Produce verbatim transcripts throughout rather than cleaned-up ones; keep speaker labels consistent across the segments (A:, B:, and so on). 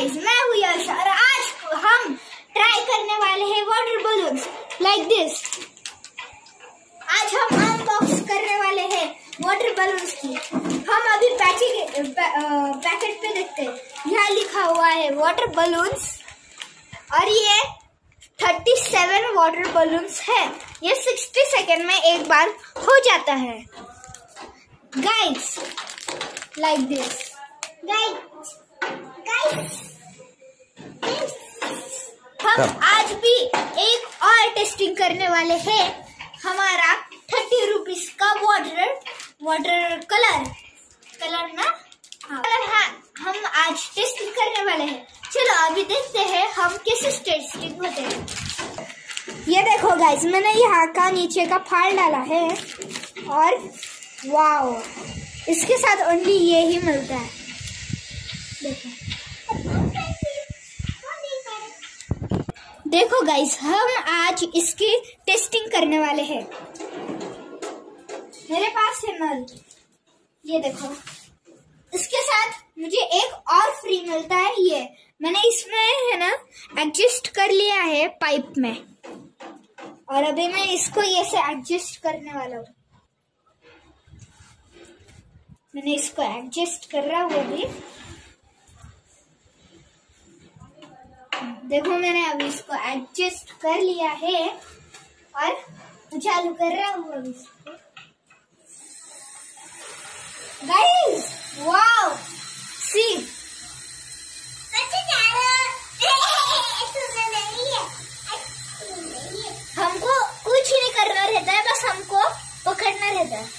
A: Guys, मैं हूँ यश और आज हम ट्राई करने वाले हैं वाटर बलून्स लाइक दिस। आज हम अनबॉक्स करने वाले हैं वाटर बलून्स की। हम अभी पैकेट पैकेट पे देखते हैं, यहाँ लिखा हुआ है वाटर बलून्स और ये सैंतीस वाटर बलून्स है। ये साठ सेकंड में एक बार हो जाता है guys, like this. Guys guys हम आज भी एक और टेस्टिंग करने वाले हैं। हमारा थर्टी रुपीज का वाटर वाटर कलर कलर ना हाँ कलर हाँ हम आज टेस्टिंग करने वाले हैं। चलो अभी देखते हैं हम कैसे टेस्टिंग होते हैं। ये देखो गाइस, मैंने यहाँ का नीचे का फाड़ डाला है और वाओ, इसके साथ ओनली ये ही मिलता है। देखो देखो गाइस, हम आज इसकी टेस्टिंग करने वाले हैं। मेरे पास है नल, ये देखो। इसके साथ मुझे एक और फ्री मिलता है। ये मैंने इसमें है ना एडजस्ट कर लिया है पाइप में, और अभी मैं इसको ये से एडजस्ट करने वाला हूँ। मैंने इसको एडजस्ट कर रहा हूँ अभी। देखो मैंने अभी इसको एडजस्ट कर लिया है और चालू कर रहा हूँ अभी इसको। गाइस वाओ, सी हमको कुछ नहीं करना रहता है, बस हमको पकड़ना रहता है।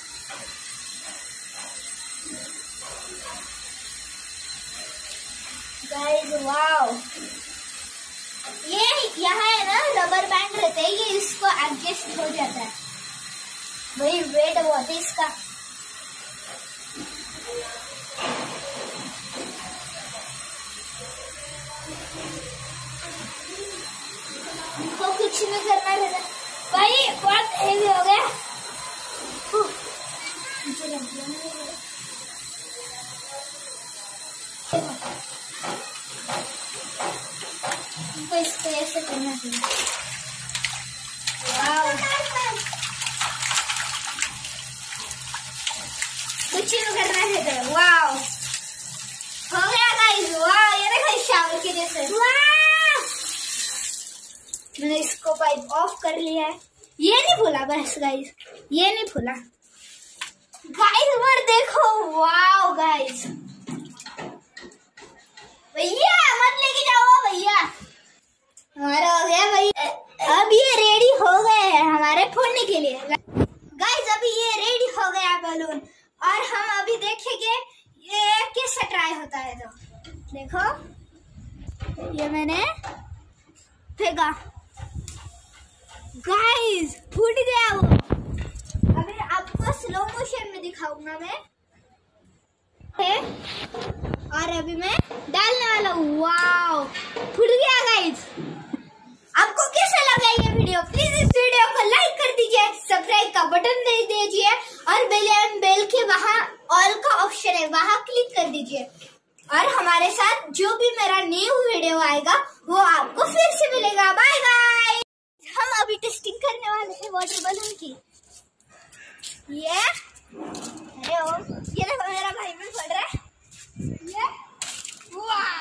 A: गाइस वाओ, ये यहाँ है ना रबर बैंड रहते हैं, ये इसको एडजस्ट हो जाता है। वही वेट बहुत है इसका। तो कुछ नहीं करना रहता भाई, बहुत हेवी हो गया। तो इसको ऐसे करना चाहिए। वाव, कुछ नहीं करना रहता। वाव, हो गया गाइस। वाव, ये देखो शावर के जैसे। मैंने इसको पाइप ऑफ कर लिया है। ये नहीं फूला बस गाइस, ये नहीं फूला गाइस। पर देखो वाव गाइस, भैया मत लेके जाओ भैया, हमारा हो गया भैया। अब ये रेडी हो गए हैं हमारे फोड़ने के लिए गाइस। अभी ये रेडी हो गया बलून और हम अभी देखेंगे ये कैसे ट्राई होता है। तो देखो, ये मैंने फेंका गाइस, फूट गया वो। अभी आपको स्लो मोशन में दिखाऊंगा मैं, और अभी मैं डालने वाला हूँ। वाओ, फूट गया गाइस। आपको कैसा लगा ये वीडियो? प्लीज इस वीडियो को लाइक कर दीजिए, सब्सक्राइब का बटन दे दीजिए और बेल बेल के वहाँ ऑल का ऑप्शन है, वहाँ क्लिक कर दीजिए। और हमारे साथ जो भी मेरा न्यू वीडियो आएगा वो आपको फिर से मिलेगा। Bye bye. हम अभी टेस्टिंग करने वाले हैं वाटर बलून की। ये अरे ओ, ये देखो मेरा भाई भी पड़ रहा है। ये वाह।